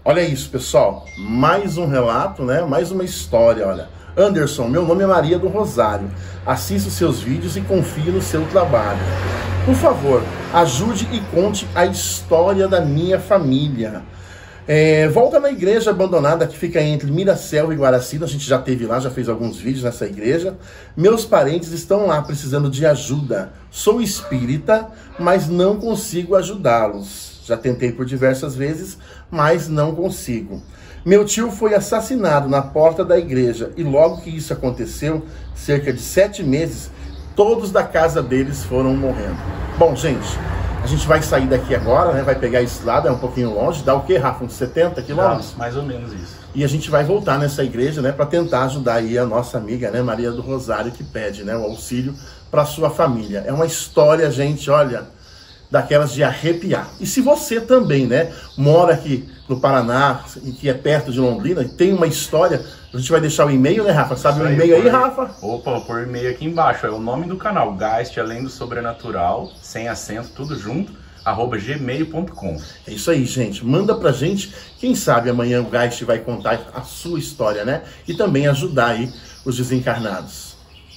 Olha isso, pessoal, mais um relato, né? Mais uma história, olha. Anderson, meu nome é Maria do Rosário. Assisto seus vídeos e confio no seu trabalho. Por favor, ajude e conte a história da minha família. Volta na igreja abandonada que fica entre Miraselva e Guaracina. A gente já esteve lá, já fez alguns vídeos nessa igreja. Meus parentes estão lá precisando de ajuda. Sou espírita, mas não consigo ajudá-los. Já tentei por diversas vezes, mas não consigo. Meu tio foi assassinado na porta da igreja e logo que isso aconteceu, cerca de 7 meses, todos da casa deles foram morrendo. Bom, gente, a gente vai sair daqui agora, né? Vai pegar esse lado, é um pouquinho longe. Dá o quê, Rafa? Uns 70 quilômetros? Mais ou menos isso. E a gente vai voltar nessa igreja, né? Para tentar ajudar aí a nossa amiga, né? Maria do Rosário, que pede, né? O auxílio para sua família. É uma história, gente, olha, daquelas de arrepiar. E se você também, né, mora aqui no Paraná, que é perto de Londrina, e tem uma história, a gente vai deixar o e-mail, né, Rafa? Sabe o e-mail aí, Rafa? Opa, por e-mail aqui embaixo, é o nome do canal, Geist Além do Sobrenatural, sem acento, tudo junto, @gmail.com. É isso aí, gente. Manda pra gente, quem sabe amanhã o Geist vai contar a sua história, né? E também ajudar aí os desencarnados.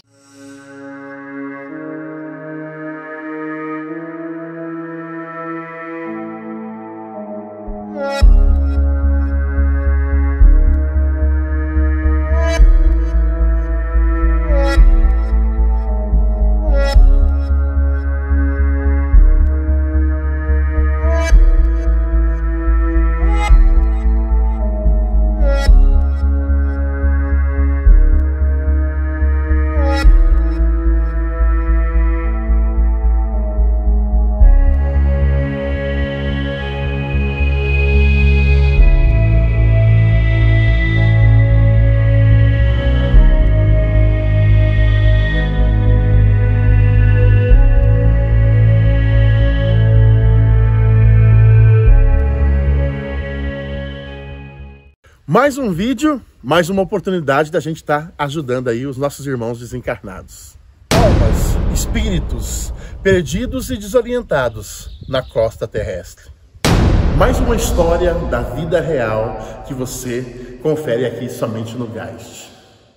Mais um vídeo, mais uma oportunidade da gente estar ajudando aí os nossos irmãos desencarnados. Almas, espíritos, perdidos e desorientados na costa terrestre. Mais uma história da vida real que você confere aqui somente no Geist.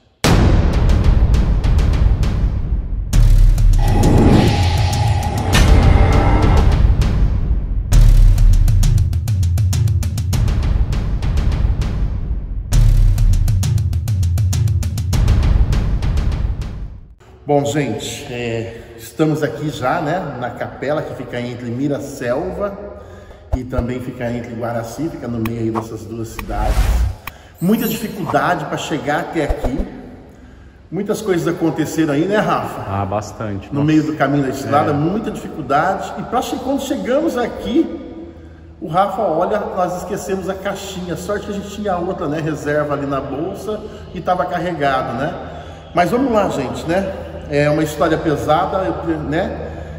Bom, gente, estamos aqui já, né, na capela que fica entre Miraselva e também fica entre Guaraci, fica no meio aí dessas duas cidades. Muita dificuldade para chegar até aqui. Muitas coisas aconteceram aí, né, Rafa? Ah, bastante. No meio do caminho da estrada, muita dificuldade. E quando chegamos aqui, o Rafa, olha, nós esquecemos a caixinha. Sorte que a gente tinha outra, né, reserva ali na bolsa e estava carregado, né? Mas vamos lá, gente, né? É uma história pesada, né?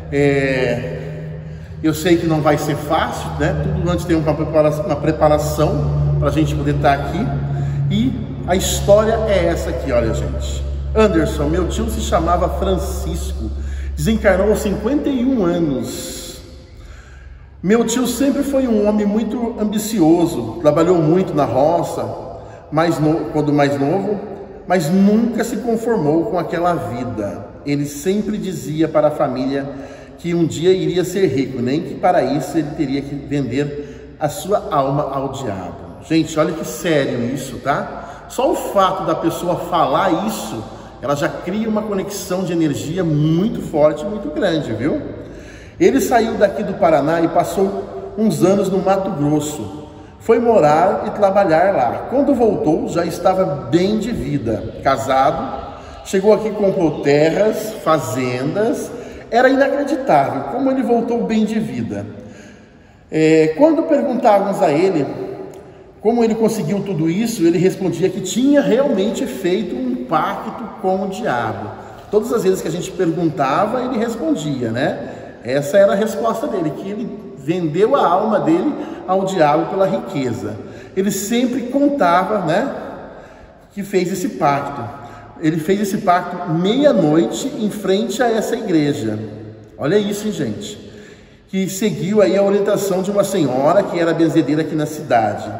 Eu sei que não vai ser fácil, né? Tudo antes tem uma preparação para a gente poder estar aqui. E a história é essa aqui, olha, gente. Anderson, meu tio se chamava Francisco, desencarnou aos 51 anos. Meu tio sempre foi um homem muito ambicioso, trabalhou muito na roça, quando mais novo, mas nunca se conformou com aquela vida. Ele sempre dizia para a família que um dia iria ser rico, nem que para isso ele teria que vender a sua alma ao diabo. Gente, olha que sério isso, tá? Só o fato da pessoa falar isso, ela já cria uma conexão de energia muito forte, muito grande, viu? Ele saiu daqui do Paraná e passou uns anos no Mato Grosso. Foi morar e trabalhar lá. Quando voltou, já estava bem de vida, casado, chegou aqui, comprou terras, fazendas. Era inacreditável como ele voltou bem de vida. Quando perguntávamos a ele como ele conseguiu tudo isso, ele respondia que tinha realmente feito um pacto com o diabo. Todas as vezes que a gente perguntava, ele respondia, né? Essa era a resposta dele, que ele vendeu a alma dele ao diabo pela riqueza. Ele sempre contava, né, que fez esse pacto. Ele fez esse pacto meia-noite em frente a essa igreja. Olha isso, hein, gente. Que seguiu aí a orientação de uma senhora que era benzedeira aqui na cidade.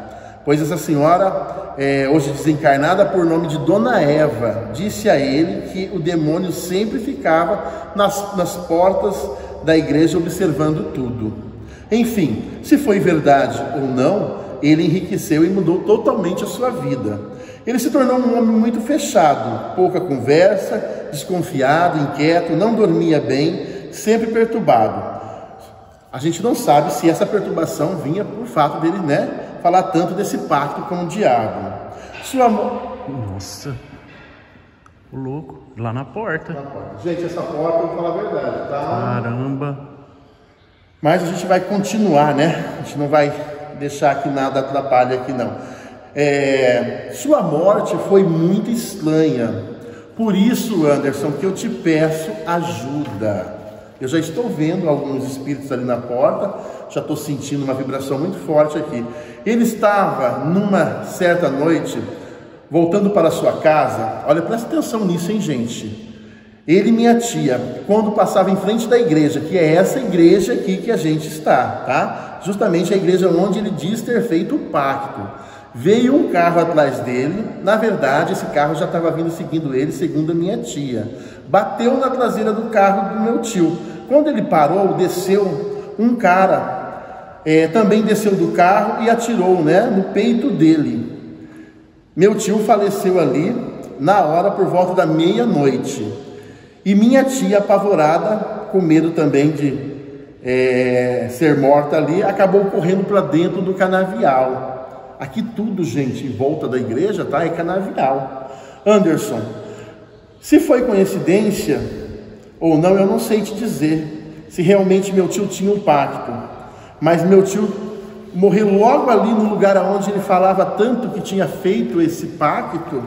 pois essa senhora, hoje desencarnada, por nome de Dona Eva, disse a ele que o demônio sempre ficava nas portas da igreja observando tudo. Enfim, se foi verdade ou não, ele enriqueceu e mudou totalmente a sua vida. Ele se tornou um homem muito fechado, pouca conversa, desconfiado, inquieto, não dormia bem, sempre perturbado. A gente não sabe se essa perturbação vinha por fato dele, falar tanto desse pacto com o diabo. Nossa, o louco, lá na porta. Gente, essa porta, eu vou falar a verdade, tá? Caramba. Mas a gente vai continuar, A gente não vai deixar que nada atrapalhe aqui, não. Sua morte foi muito estranha. Por isso, Anderson, que eu te peço ajuda. Eu já estou vendo alguns espíritos ali na porta, já estou sentindo uma vibração muito forte aqui. Ele estava numa certa noite, voltando para a sua casa. Olha, presta atenção nisso, hein, gente? Ele e minha tia, quando passava em frente da igreja, que é essa igreja aqui que a gente está, tá? Justamente a igreja onde ele diz ter feito o pacto. Veio um carro atrás dele, na verdade esse carro já estava vindo seguindo ele, segundo a minha tia. Bateu na traseira do carro do meu tio. Quando ele parou, desceu um cara, também desceu do carro e atirou, no peito dele. Meu tio faleceu ali, na hora, por volta da meia-noite. E minha tia, apavorada, com medo também de ser morta ali, acabou correndo para dentro do canavial. Aqui tudo, gente, em volta da igreja, tá? É canavial. Anderson, se foi coincidência ou não, eu não sei te dizer. Se realmente meu tio tinha um pacto. Mas meu tio morreu logo ali no lugar onde ele falava tanto que tinha feito esse pacto.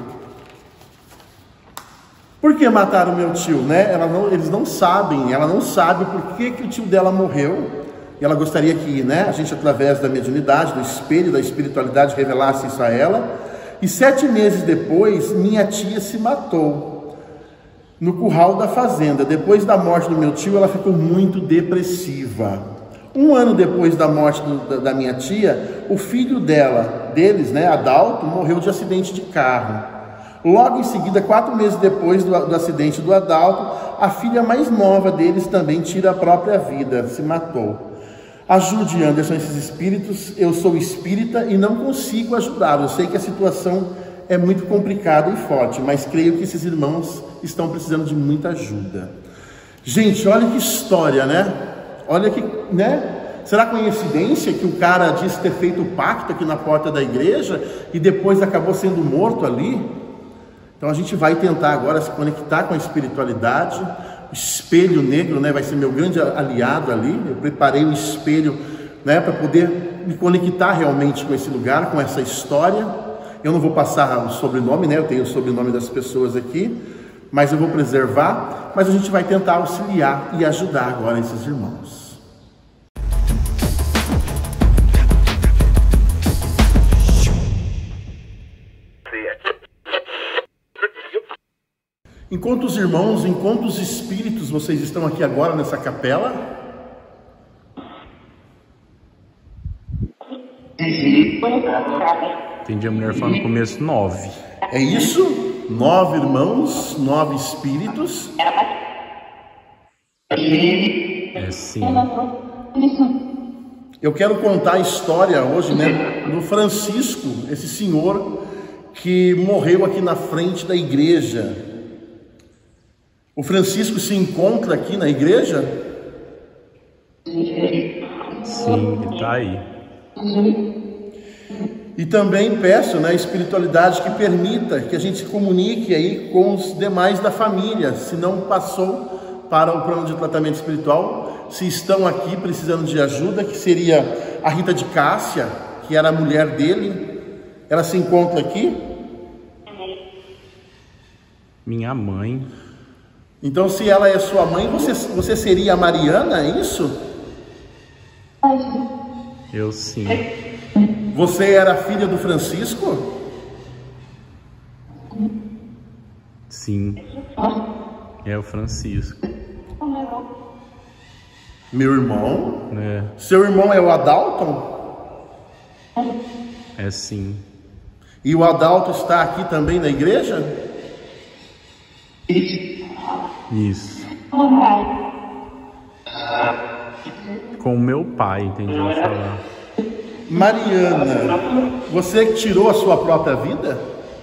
Por que mataram meu tio, eles não sabem, ela não sabe por que o tio dela morreu. E ela gostaria que, a gente, através da mediunidade, do espelho, da espiritualidade, revelasse isso a ela. E 7 meses depois, minha tia se matou no curral da fazenda. Depois da morte do meu tio, ela ficou muito depressiva. 1 ano depois da morte da minha tia, o filho deles, Adalto, morreu de acidente de carro. Logo em seguida, 4 meses depois do acidente do Adalto, a filha mais nova deles também tira a própria vida, se matou. Ajude, Anderson, esses espíritos. Eu sou espírita e não consigo ajudá-los. Eu sei que a situação é muito complicada e forte, mas creio que esses irmãos estão precisando de muita ajuda. Gente, olha que história, Olha que, Será coincidência que o cara disse ter feito o pacto aqui na porta da igreja e depois acabou sendo morto ali? Então a gente vai tentar agora se conectar com a espiritualidade. O espelho negro, vai ser meu grande aliado ali. Eu preparei um espelho, para poder me conectar realmente com esse lugar, com essa história. Eu não vou passar o sobrenome, eu tenho o sobrenome das pessoas aqui, mas eu vou preservar. Mas a gente vai tentar auxiliar e ajudar agora esses irmãos. Enquanto os espíritos, vocês estão aqui agora nessa capela? Entendi a mulher falando no começo 9. É isso? 9 irmãos, 9 espíritos. É sim. Eu quero contar a história hoje, do Francisco, esse senhor que morreu aqui na frente da igreja. O Francisco se encontra aqui na igreja? Sim, ele está aí. E também peço, a espiritualidade que permita que a gente se comunique aí com os demais da família, se não passou para o plano de tratamento espiritual, se estão aqui precisando de ajuda, que seria a Rita de Cássia, que era a mulher dele. Ela se encontra aqui? Minha mãe. Então, se ela é sua mãe, você seria a Mariana, é isso? Eu sim. Você era filha do Francisco? Sim. É o Francisco. Meu irmão? É. Seu irmão é o Adalton? É sim. E o Adalto está aqui também na igreja? Isso. Com o meu pai, entendi ela falar. Mariana, você que tirou a sua própria vida?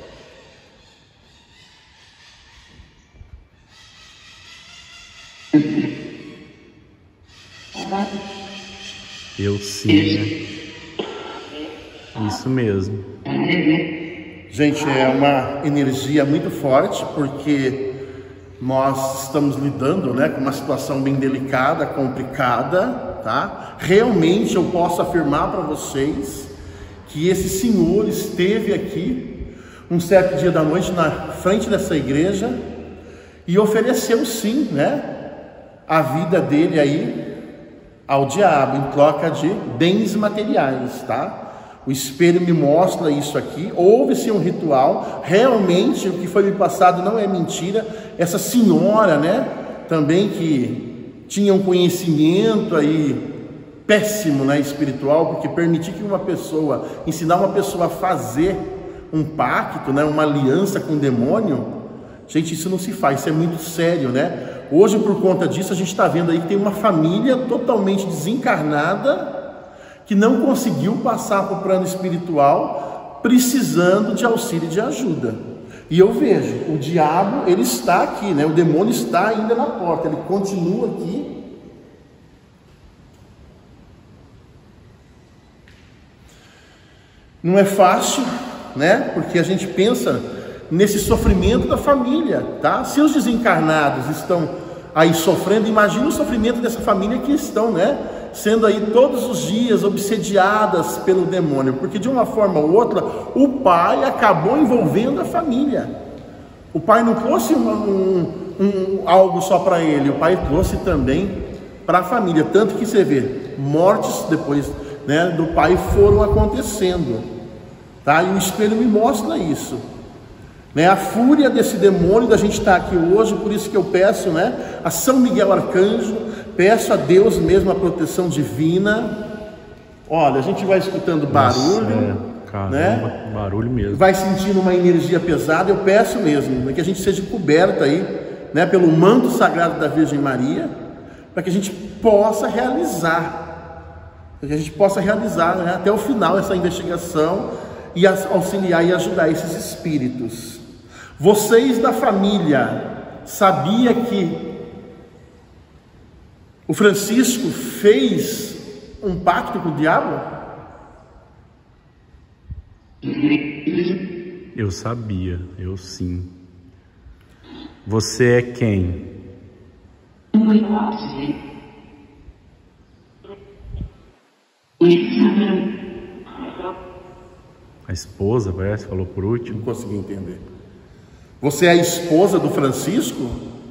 Eu sim, né? Isso mesmo. Gente, é uma energia muito forte, porque nós estamos lidando, né, com uma situação bem delicada, complicada, tá? Realmente eu posso afirmar para vocês que esse senhor esteve aqui um certo dia da noite na frente dessa igreja e ofereceu sim, né, a vida dele aí ao diabo em troca de bens materiais, tá? O espelho me mostra isso aqui. Houve-se um ritual, realmente o que foi me passado não é mentira. Essa senhora, né, também que tinha um conhecimento aí péssimo, né, espiritual, porque permitir que uma pessoa, ensinar uma pessoa a fazer um pacto, né, uma aliança com o demônio, gente, isso não se faz, isso é muito sério, né? Hoje, por conta disso, a gente está vendo aí que tem uma família totalmente desencarnada, que não conseguiu passar para o plano espiritual, precisando de auxílio e de ajuda. E eu vejo, o diabo, ele está aqui, né? O demônio está ainda na porta, ele continua aqui. Não é fácil, né? Porque a gente pensa nesse sofrimento da família, tá? Se os desencarnados estão aí sofrendo, imagina o sofrimento dessa família que estão, né, sendo aí todos os dias obsediadas pelo demônio, porque de uma forma ou outra o pai acabou envolvendo a família. O pai não trouxe algo só para ele, o pai trouxe também para a família, tanto que você vê mortes depois, né, do pai foram acontecendo, tá? E o espelho me mostra isso, né? A fúria desse demônio da gente estar aqui hoje. Por isso que eu peço, né, a São Miguel Arcanjo, peço a Deus mesmo a proteção divina. Olha, a gente vai escutando barulho, caramba, né? Barulho mesmo. Vai sentindo uma energia pesada. Eu peço mesmo, né, que a gente seja coberto aí, né, pelo manto sagrado da Virgem Maria, para que a gente possa realizar, né, até o final essa investigação e auxiliar e ajudar esses espíritos. Vocês da família sabia que o Francisco fez um pacto com o diabo? Eu sabia, eu sim. Você é quem? A esposa, parece, falou por último. Não consegui entender. Você é a esposa do Francisco?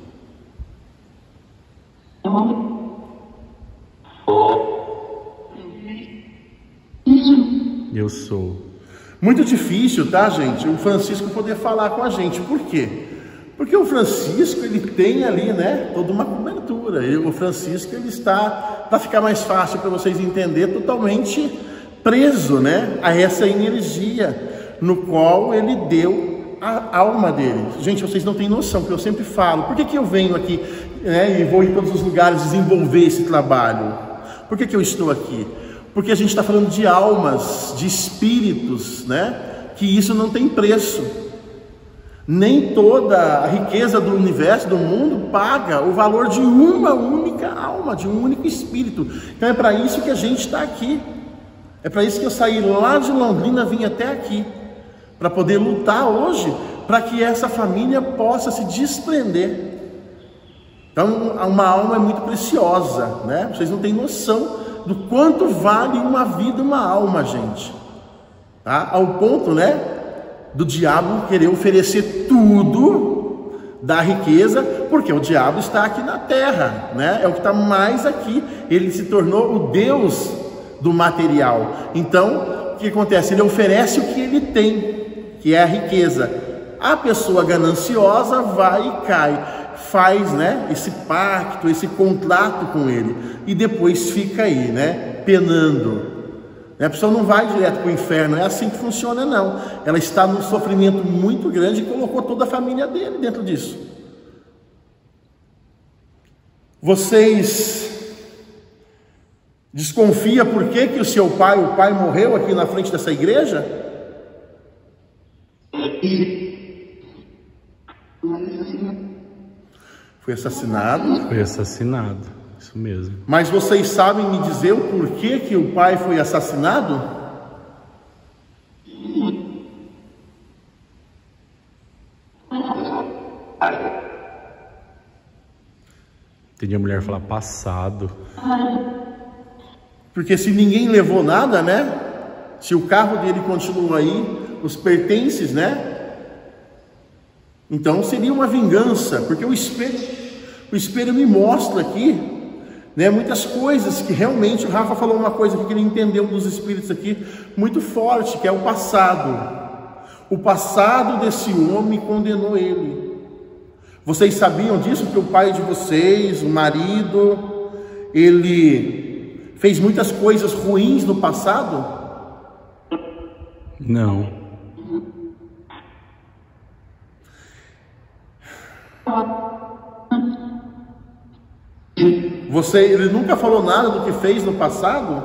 Eu sou. Muito difícil, tá, gente, o Francisco poder falar com a gente. Por quê? Porque o Francisco, ele tem ali, né, toda uma cobertura. O Francisco, ele está, para ficar mais fácil para vocês entenderem, totalmente preso, né, a essa energia no qual ele deu a alma dele. Gente, vocês não têm noção, porque eu sempre falo, por que eu venho aqui, né, e vou em todos os lugares desenvolver esse trabalho? Por que eu estou aqui? Porque a gente está falando de almas, de espíritos, né, que isso não tem preço. Nem toda a riqueza do universo, do mundo, paga o valor de uma única alma, de um único espírito. Então é para isso que a gente está aqui. É para isso que eu saí lá de Londrina, vim até aqui, para poder lutar hoje, para que essa família possa se desprender. Então, uma alma é muito preciosa, né? Vocês não têm noção do quanto vale uma vida, uma alma, gente. Tá? Ao ponto, né, do diabo querer oferecer tudo da riqueza, porque o diabo está aqui na terra, né? É o que está mais aqui. Ele se tornou o Deus do material. Então, o que acontece? Ele oferece o que ele tem, que é a riqueza. A pessoa gananciosa vai e cai, faz, né, esse pacto, esse contrato com ele, e depois fica aí, né, penando, A pessoa não vai direto para o inferno, não é assim que funciona, não. Ela está num sofrimento muito grande e colocou toda a família dele dentro disso. Vocês desconfiam por que o seu pai, o pai morreu aqui na frente dessa igreja? Foi assassinado? Foi assassinado, isso mesmo. Mas vocês sabem me dizer o porquê que o pai foi assassinado? Entendi a mulher falar passado. Porque se ninguém levou nada, né? Se o carro dele continua aí, os pertences, né? Então seria uma vingança, porque o espelho me mostra aqui, né, muitas coisas que realmente, o Rafa falou uma coisa que ele entendeu dos espíritos aqui, muito forte, que é o passado. O passado desse homem condenou ele. Vocês sabiam disso? Que o pai de vocês, o marido, ele fez muitas coisas ruins no passado? Não. Ele nunca falou nada do que fez no passado?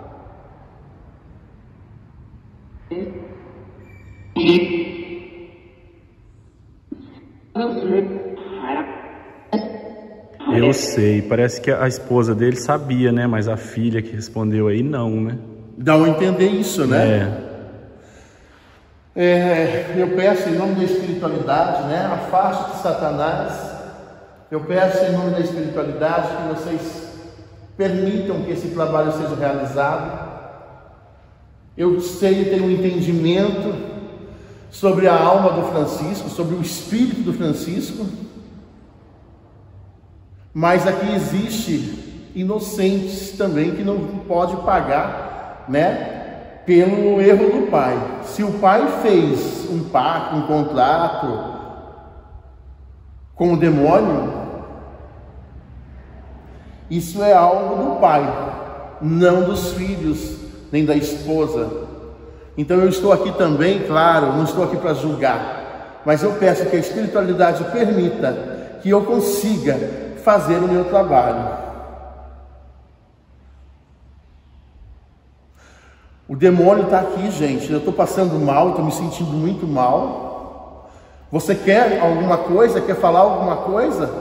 Eu sei, parece que a esposa dele sabia, né? Mas a filha que respondeu aí não, né? Dá a entender isso, né? Eu peço em nome da espiritualidade, né? Afaste de Satanás. Eu peço em nome da espiritualidade que vocês permitam que esse trabalho seja realizado. Eu sei, tenho um entendimento sobre a alma do Francisco, sobre o espírito do Francisco, mas aqui existe inocentes também que não pode pagar, né, pelo erro do pai. Se o pai fez um pacto, um contrato com o demônio, isso é algo do pai, não dos filhos, nem da esposa. Então eu estou aqui também, claro, não estou aqui para julgar, mas eu peço que a espiritualidade permita que eu consiga fazer o meu trabalho. O demônio está aqui, gente. Eu estou passando mal, estou me sentindo muito mal. Você quer alguma coisa? Quer falar alguma coisa?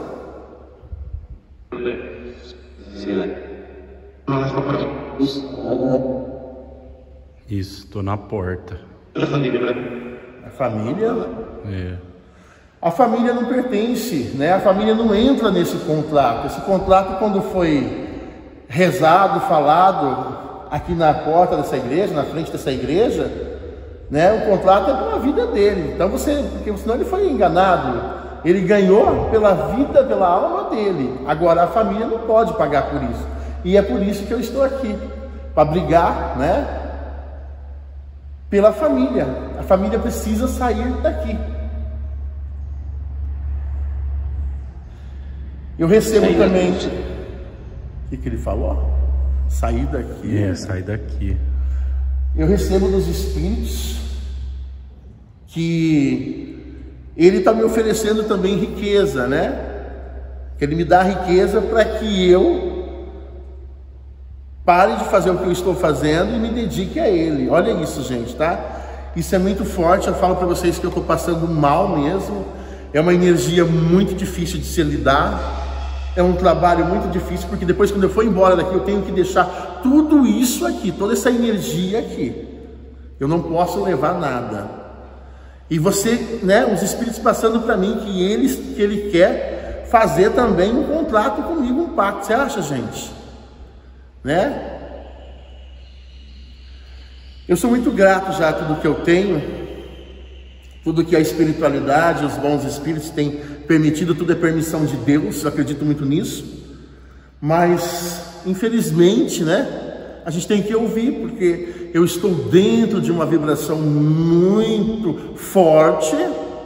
Isso, estou na porta. A família? É. A família não pertence, né? A família não entra nesse contrato. Esse contrato, quando foi rezado, falado aqui na porta dessa igreja, na frente dessa igreja, né? O contrato é pela vida dele. Então porque senão ele foi enganado. Ele ganhou pela vida, pela alma dele. Agora a família não pode pagar por isso. E é por isso que eu estou aqui, para brigar, né? Pela família. A família precisa sair daqui. Eu recebo também. O que ele falou? Sair daqui. Sair daqui. Eu recebo dos espíritos que ele está me oferecendo também riqueza, né? Que ele me dá riqueza para que eu pare de fazer o que eu estou fazendo e me dedique a ele. Olha isso, gente, tá? Isso é muito forte. Eu falo para vocês que eu estou passando mal mesmo. É uma energia muito difícil de se lidar. É um trabalho muito difícil, porque depois, quando eu for embora daqui, eu tenho que deixar tudo isso aqui, toda essa energia aqui. Eu não posso levar nada. E você, né, os espíritos passando para mim que ele quer fazer também um contrato comigo, um pacto. Você acha, gente? Né? Eu sou muito grato já a tudo que eu tenho, tudo que a espiritualidade, os bons espíritos têm permitido, tudo é permissão de Deus, eu acredito muito nisso, mas infelizmente, né, a gente tem que ouvir, porque eu estou dentro de uma vibração muito forte,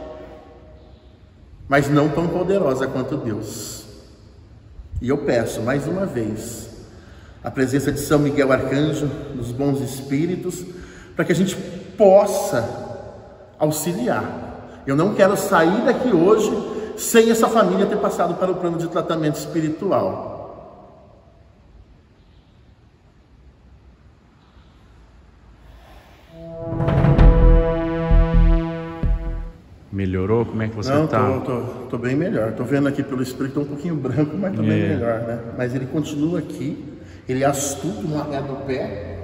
mas não tão poderosa quanto Deus. E eu peço mais uma vez a presença de São Miguel Arcanjo, dos bons espíritos, para que a gente possa auxiliar. Eu não quero sair daqui hoje sem essa família ter passado para o plano de tratamento espiritual. Melhorou? Como é que você tá? Tô bem melhor. Tô vendo aqui pelo espírito, um pouquinho branco, mas tô bem melhor, né? Mas ele continua aqui, ele é astuto no agarrar do pé.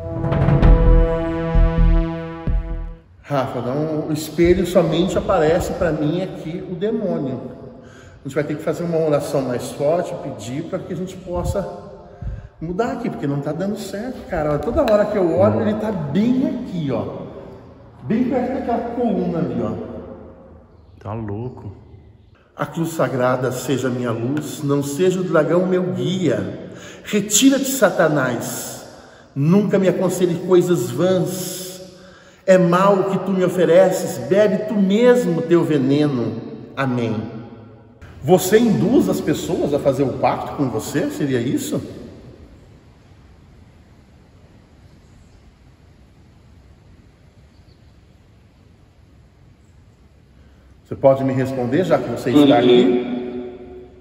Rafa, não, o espelho somente aparece para mim aqui o demônio. A gente vai ter que fazer uma oração mais forte, pedir para que a gente possa mudar aqui, porque não tá dando certo, cara. Toda hora que eu olho, ele tá bem aqui, ó. Bem perto daquela coluna ali, ó. Tá louco. A cruz sagrada seja minha luz, não seja o dragão meu guia. Retira-te, Satanás. Nunca me aconselhe coisas vãs. É mal o que tu me ofereces, bebe tu mesmo teu veneno. Amém. Você induz as pessoas a fazer o pacto com você? Seria isso? Você pode me responder, já que você está aqui?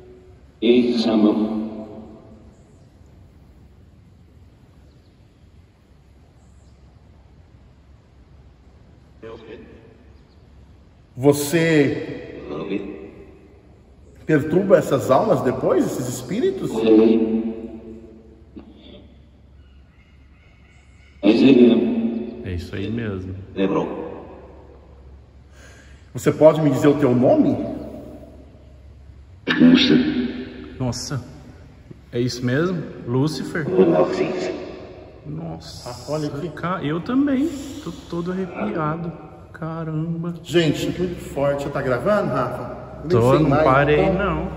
Você perturba essas almas depois, esses espíritos? É isso aí mesmo. Você pode me dizer o teu nome? Nossa, é isso mesmo? Lúcifer? Nossa, olha aqui. Eu também, tô todo arrepiado. Caramba. Gente, muito forte. Você tá gravando, Rafa? Tô, não parei não.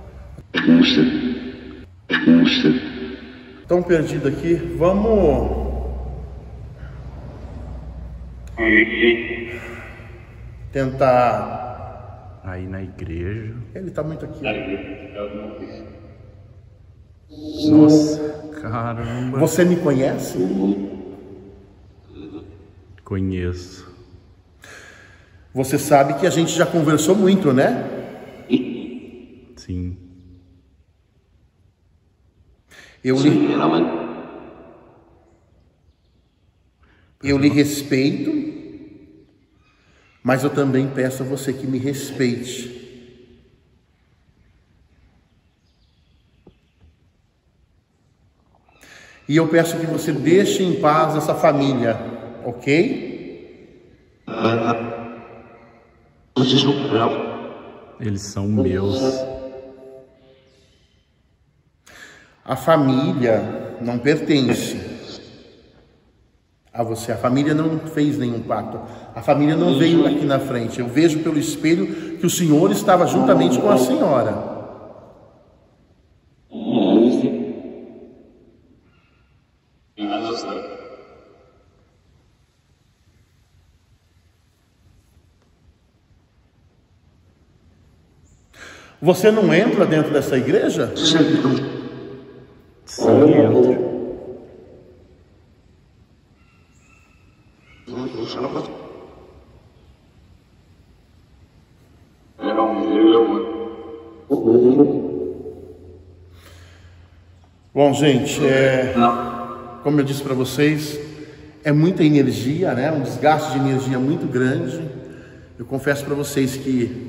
Tão perdido aqui. Vamos... tentar... Aí na igreja. Ele tá muito aqui. Nossa, caramba. Você me conhece? Conheço. Você sabe que a gente já conversou muito, né? Sim. Eu lhe respeito, mas eu também peço a você que me respeite. E eu peço que você deixe em paz essa família, ok? Eles são meus. A família não pertence a você. A família não fez nenhum pacto. A família não veio aqui na frente. Eu vejo pelo espelho que o senhor estava juntamente com a senhora. Você não entra dentro dessa igreja? Sim, entra. Bom, gente, como eu disse para vocês, é muita energia, né? Um desgaste de energia muito grande. Eu confesso para vocês que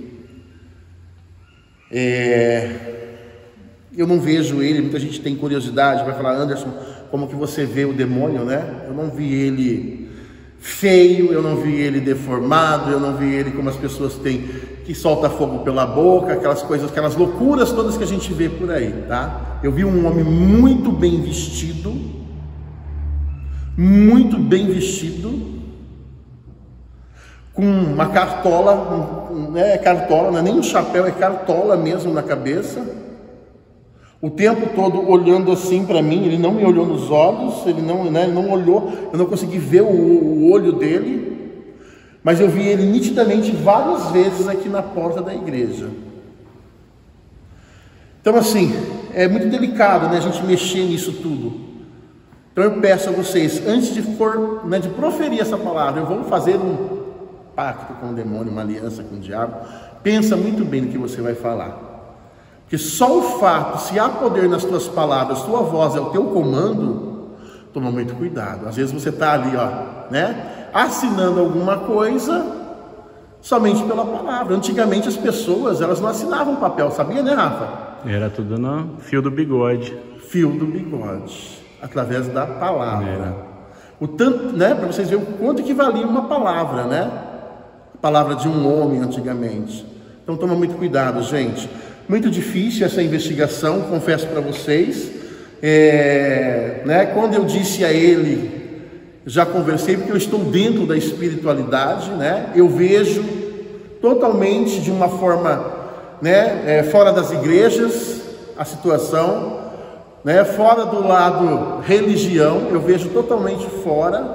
eu não vejo ele. Muita gente tem curiosidade, vai falar: Anderson, como que você vê o demônio, né? Eu não vi ele feio, eu não vi ele deformado, eu não vi ele como as pessoas têm, que solta fogo pela boca, aquelas coisas, aquelas loucuras todas que a gente vê por aí, tá? Eu vi um homem muito bem vestido, com uma cartola, não é cartola, não é nem um chapéu, é cartola mesmo na cabeça, o tempo todo olhando assim para mim. Ele não me olhou nos olhos, ele não olhou, eu não consegui ver o olho dele, mas eu vi ele nitidamente várias vezes aqui na porta da igreja. Então assim, é muito delicado, né, a gente mexer nisso tudo. Então eu peço a vocês, antes de proferir essa palavra, eu vou fazer um pacto com o demônio, uma aliança com o diabo. Pensa muito bem no que você vai falar. Porque só o fato, se há poder nas tuas palavras, tua voz é o teu comando, toma muito cuidado. Às vezes você está ali, ó, né, assinando alguma coisa somente pela palavra. Antigamente as pessoas, elas não assinavam papel, sabia, né, Rafa? Era tudo no fio do bigode. Fio do bigode, através da palavra. O tanto, né, para vocês verem o quanto que valia uma palavra, né? A palavra de um homem antigamente. Então toma muito cuidado, gente. Muito difícil essa investigação, confesso para vocês. Né, quando eu disse a ele, já conversei, porque eu estou dentro da espiritualidade, né? Eu vejo totalmente de uma forma, né, fora das igrejas a situação, né, fora do lado religião, eu vejo totalmente fora,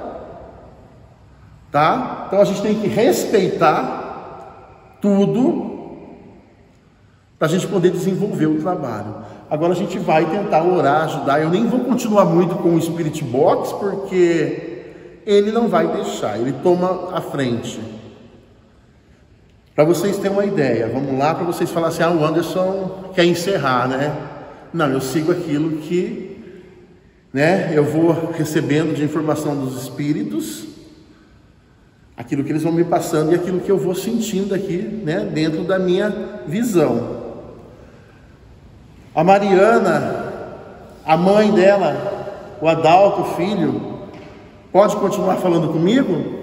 tá? Então a gente tem que respeitar tudo para a gente poder desenvolver o trabalho. Agora a gente vai tentar orar, ajudar. Eu nem vou continuar muito com o Spirit Box, porque ele não vai deixar, ele toma a frente. Para vocês terem uma ideia, vamos lá, para vocês falarem assim, o Anderson quer encerrar, né? Não, eu sigo aquilo que, né, eu vou recebendo de informação dos espíritos, aquilo que eles vão me passando e aquilo que eu vou sentindo aqui, né, dentro da minha visão. A Mariana, a mãe dela, o Adalto, o filho, pode continuar falando comigo?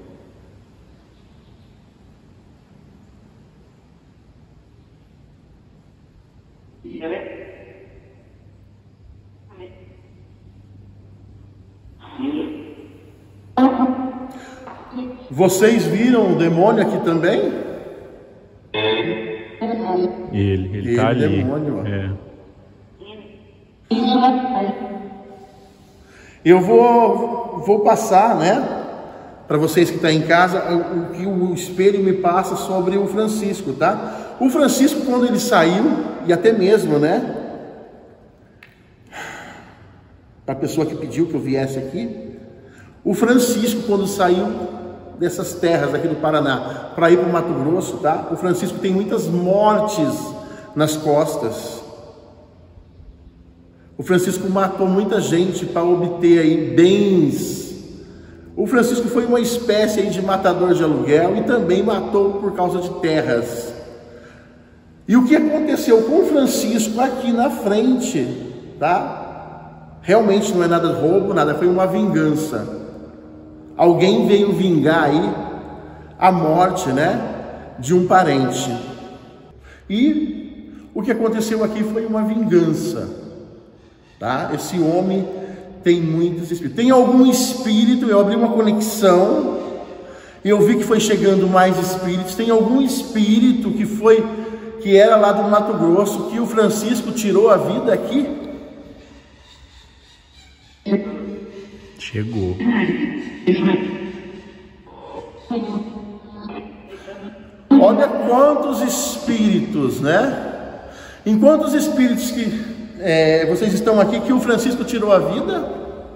Vocês viram o demônio aqui também? Ele tá ali. Demônio, Eu vou passar, né, para vocês que estão em casa, o que o espelho me passa sobre o Francisco, tá? O Francisco, quando ele saiu, e até mesmo, né, para a pessoa que pediu que eu viesse aqui, o Francisco, quando saiu dessas terras aqui do Paraná para ir para o Mato Grosso, tá? O Francisco tem muitas mortes nas costas. O Francisco matou muita gente para obter aí bens. O Francisco foi uma espécie aí de matador de aluguel e também matou por causa de terras. E o que aconteceu com o Francisco aqui na frente, tá? Realmente não é nada de roubo, nada, foi uma vingança. Alguém veio vingar aí a morte, né, de um parente. E o que aconteceu aqui foi uma vingança, tá? Esse homem tem muitos espíritos. Tem algum espírito, eu abri uma conexão e eu vi que foi chegando mais espíritos. Tem algum espírito que era lá do Mato Grosso, que o Francisco tirou a vida aqui? Chegou. Olha quantos espíritos, né? Em quantos espíritos que vocês estão aqui que o Francisco tirou a vida?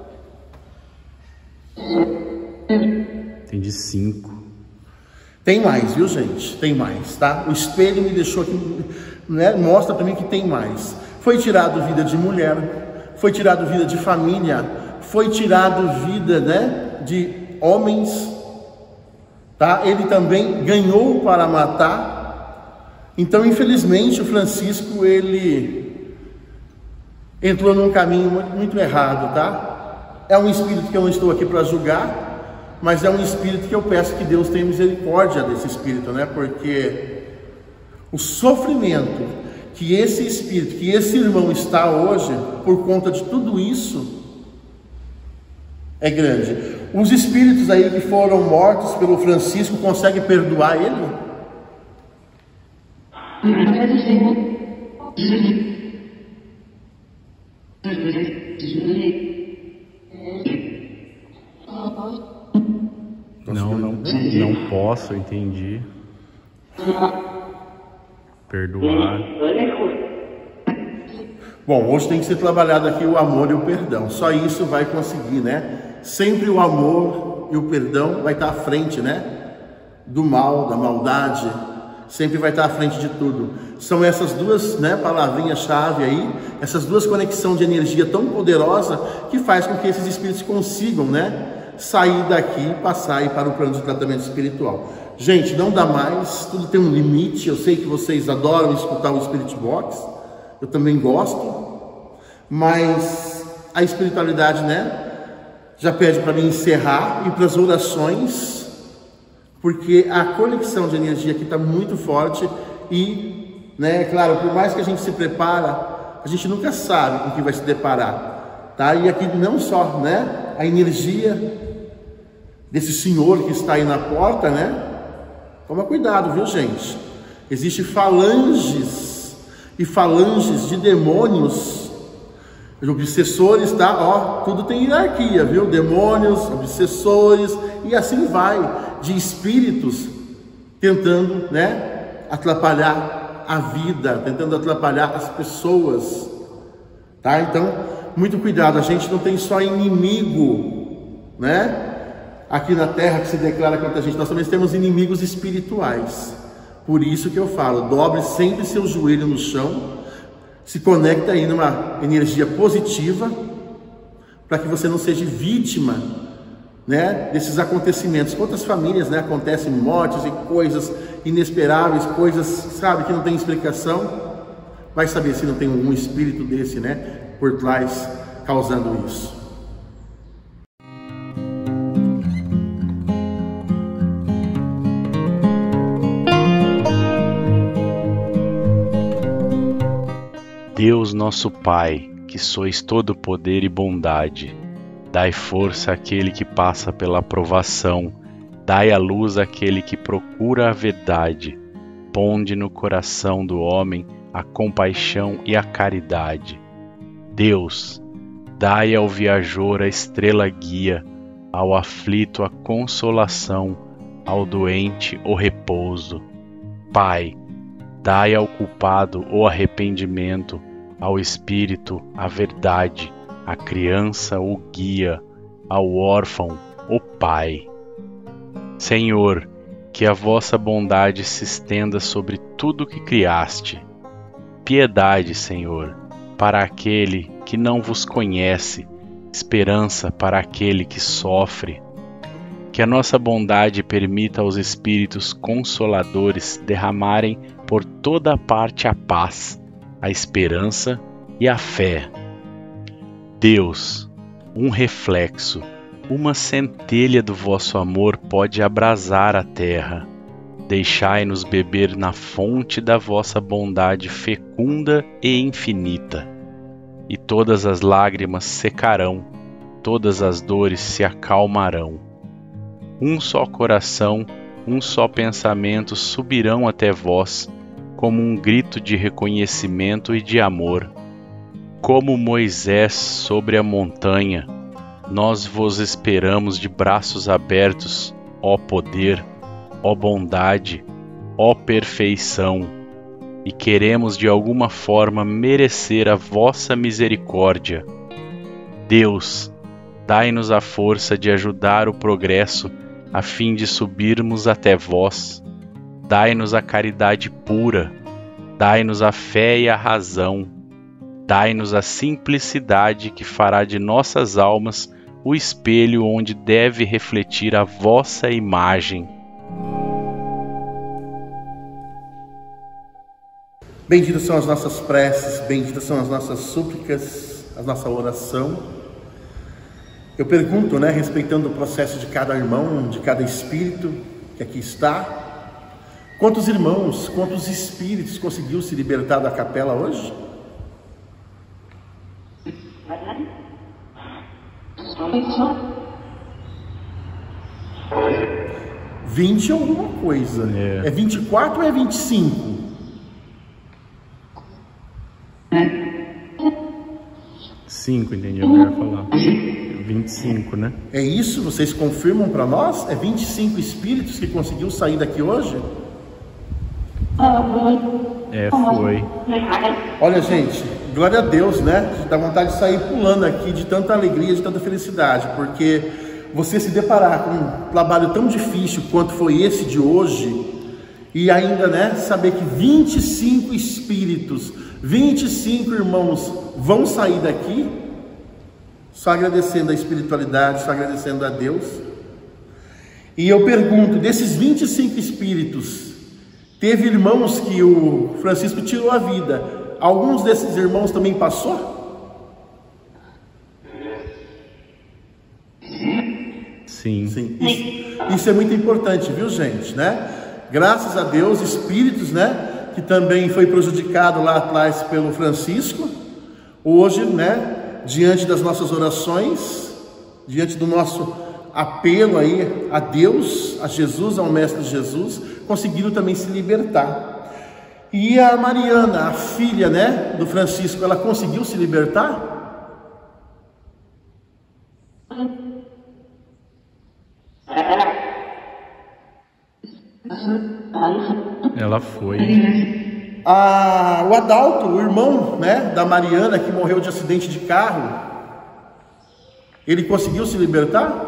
Tem de 5. Tem mais, viu, gente? Tem mais, tá? O espelho me deixou aqui, né? Mostra para mim que tem mais. Foi tirado vida de mulher, foi tirado vida de família, foi tirado vida, né, de homens, tá? Ele também ganhou para matar. Então, infelizmente, o Francisco, ele entrou num caminho muito errado, tá? É um espírito que eu não estou aqui para julgar, mas é um espírito que eu peço que Deus tenha misericórdia desse espírito, né? Porque o sofrimento que esse espírito, que esse irmão está hoje, por conta de tudo isso, é grande. Os espíritos aí que foram mortos pelo Francisco, conseguem perdoar ele? Não posso, entendi. Perdoar. Bom, hoje tem que ser trabalhado aqui o amor e o perdão. Só isso vai conseguir, né? Sempre o amor e o perdão vai estar à frente, né? Do mal, da maldade. Sempre vai estar à frente de tudo. São essas duas, né, palavrinhas-chave aí, essas duas conexões de energia tão poderosa que faz com que esses espíritos consigam, né, sair daqui e passar aí para o plano de tratamento espiritual. Gente, não dá mais, tudo tem um limite. Eu sei que vocês adoram escutar o Spirit Box, eu também gosto, mas a espiritualidade, né, já pede para mim encerrar e para as orações, porque a conexão de energia aqui está muito forte e, né, claro, por mais que a gente se prepara, a gente nunca sabe com o que vai se deparar, tá? E aqui não só, né, a energia desse senhor que está aí na porta, né? Toma cuidado, viu, gente? Existem falanges e falanges de demônios, obsessores, tá? Ó, tudo tem hierarquia, viu? Demônios, obsessores e assim vai, de espíritos tentando, né, atrapalhar a vida, tentando atrapalhar as pessoas, tá? Então, muito cuidado, a gente não tem só inimigo, né, aqui na Terra que se declara contra a gente, nós também temos inimigos espirituais. Por isso que eu falo, dobre sempre seu joelho no chão, se conecta aí numa energia positiva, para que você não seja vítima, né, desses acontecimentos. Quantas famílias, né, acontecem mortes e coisas inesperáveis, coisas, sabe, que não tem explicação. Vai saber se não tem algum espírito desse, né, por trás, causando isso. Deus nosso Pai, que sois todo poder e bondade, dai força àquele que passa pela provação, dai a luz àquele que procura a verdade, ponde no coração do homem a compaixão e a caridade. Deus, dai ao viajor a estrela guia, ao aflito a consolação, ao doente o repouso. Pai, dai ao culpado o arrependimento, ao espírito a verdade, à criança o guia, ao órfão o Pai. Senhor, que a vossa bondade se estenda sobre tudo que criaste. Piedade, Senhor, para aquele que não vos conhece, esperança para aquele que sofre. Que a nossa bondade permita aos espíritos consoladores derramarem por toda parte a paz, a esperança e a fé. Deus, um reflexo, uma centelha do vosso amor pode abrasar a terra. Deixai-nos beber na fonte da vossa bondade fecunda e infinita. E todas as lágrimas secarão, todas as dores se acalmarão. Um só coração, um só pensamento subirão até vós, como um grito de reconhecimento e de amor. Como Moisés sobre a montanha, nós vos esperamos de braços abertos, ó poder, ó bondade, ó perfeição, e queremos de alguma forma merecer a vossa misericórdia. Deus, dai-nos a força de ajudar o progresso a fim de subirmos até vós. Dai-nos a caridade pura, dai-nos a fé e a razão, dai-nos a simplicidade que fará de nossas almas o espelho onde deve refletir a vossa imagem. Benditas são as nossas preces, benditas são as nossas súplicas, a nossa oração. Eu pergunto, né, respeitando o processo de cada irmão, de cada espírito que aqui está, quantos irmãos, quantos espíritos conseguiu se libertar da capela hoje? 20 alguma coisa. É 24 ou é 25? Entendi a mulher falar. 25, né? É isso? Vocês confirmam para nós? É 25 espíritos que conseguiu sair daqui hoje? Foi. Olha, gente, glória a Deus, né? Dá vontade de sair pulando aqui de tanta alegria, de tanta felicidade, porque você se deparar com um trabalho tão difícil quanto foi esse de hoje, e ainda, né, saber que 25 espíritos, 25 irmãos vão sair daqui, só agradecendo a espiritualidade, só agradecendo a Deus. E eu pergunto, desses 25 espíritos, teve irmãos que o Francisco tirou a vida, alguns desses irmãos também passou? Sim. Sim. Isso é muito importante, viu, gente, né? Graças a Deus, espíritos, né, que também foi prejudicado lá atrás pelo Francisco, hoje, né, diante das nossas orações, diante do nosso apelo aí a Deus, a Jesus, ao Mestre Jesus, conseguiram também se libertar. E a Mariana, a filha, né, do Francisco, ela conseguiu se libertar? Ela foi. O Adalto, o irmão, né, da Mariana, que morreu de acidente de carro, ele conseguiu se libertar?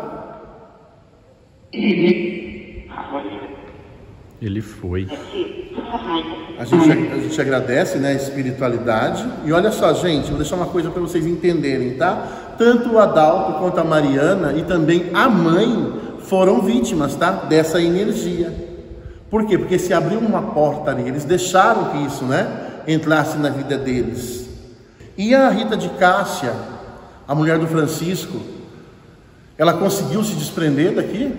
Ele foi. A gente agradece, né, a espiritualidade. E olha só, gente, vou deixar uma coisa para vocês entenderem, tá? Tanto o Adalto quanto a Mariana e também a mãe foram vítimas, tá, dessa energia. Por quê? Porque se abriu uma porta ali, eles deixaram que isso, né, entrasse na vida deles. E a Rita de Cássia, a mulher do Francisco, ela conseguiu se desprender daqui?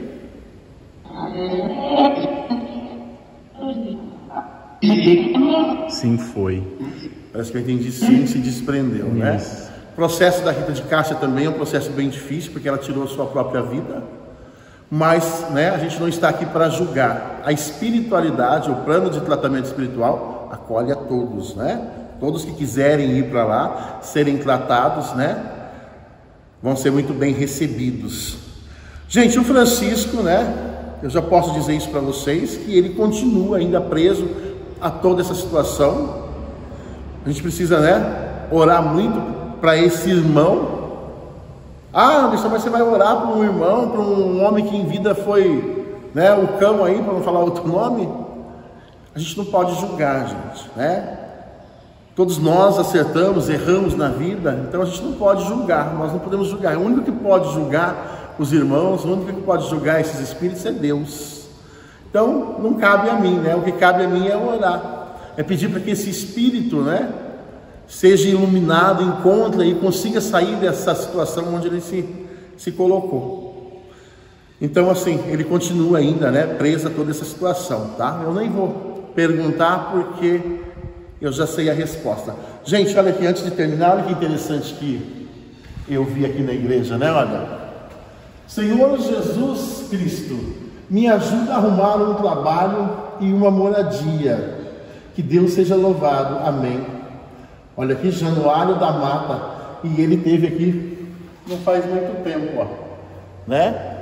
Sim, foi. Parece que eu entendi, sim, se desprendeu, né? O processo da Rita de Cássia também é um processo bem difícil, porque ela tirou a sua própria vida. Mas, né, a gente não está aqui para julgar. A espiritualidade, o plano de tratamento espiritual, acolhe a todos, né? Todos que quiserem ir para lá, serem tratados, né, vão ser muito bem recebidos. Gente, o Francisco, né, eu já posso dizer isso para vocês, que ele continua ainda preso a toda essa situação. A gente precisa, né, orar muito para esse irmão. Anderson, mas você vai orar para um irmão, para um homem que em vida foi, né, o cão aí, para não falar outro nome? A gente não pode julgar, gente, né? Todos nós acertamos, erramos na vida, então a gente não pode julgar, nós não podemos julgar. O único que pode julgar os irmãos, o único que pode julgar esses espíritos é Deus. Então não cabe a mim, né? O que cabe a mim é orar, é pedir para que esse espírito, né, seja iluminado, encontre e consiga sair dessa situação onde ele se colocou. Então, assim, ele continua ainda, né, preso a toda essa situação, tá? Eu nem vou perguntar porque eu já sei a resposta. Gente, olha aqui, antes de terminar, olha que interessante que eu vi aqui na igreja, né? Olha, Senhor Jesus Cristo, me ajuda a arrumar um trabalho e uma moradia. Que Deus seja louvado. Amém. Olha aqui, Januário da Mata, e ele teve aqui não faz muito tempo, ó, né?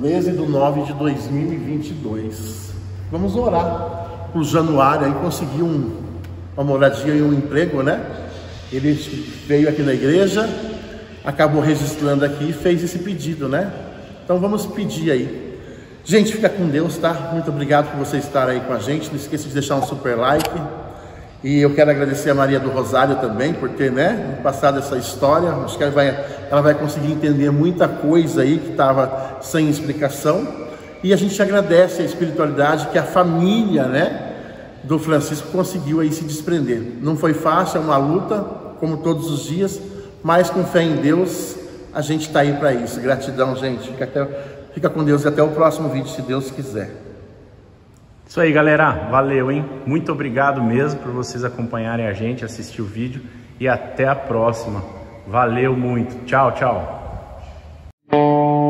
13/9/2022. Vamos orar para o Januário aí conseguir uma moradia e um emprego, né? Ele veio aqui na igreja, acabou registrando aqui e fez esse pedido, né? Então vamos pedir aí. Gente, fica com Deus, tá? Muito obrigado por você estar aí com a gente. Não esqueça de deixar um super like. E eu quero agradecer a Maria do Rosário também por ter, né, passado essa história. Acho que ela vai conseguir entender muita coisa aí que estava sem explicação. E a gente agradece a espiritualidade que a família, né, do Francisco conseguiu aí se desprender. Não foi fácil, é uma luta, como todos os dias, mas com fé em Deus a gente está aí para isso. Gratidão, gente. Fica com Deus e até o próximo vídeo, se Deus quiser. Isso aí, galera, valeu, hein? Muito obrigado mesmo por vocês acompanharem a gente, assistir o vídeo e até a próxima. Valeu muito. Tchau, tchau.